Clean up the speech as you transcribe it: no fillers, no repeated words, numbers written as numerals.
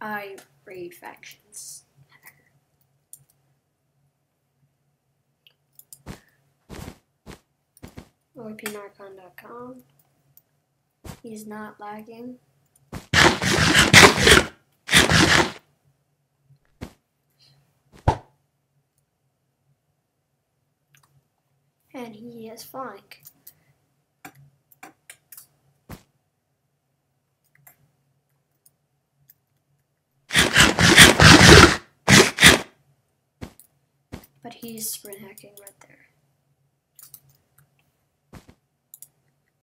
I raid factions. OIPNarcon.com. He's not lagging. And he is flying. But he's sprint hacking right there.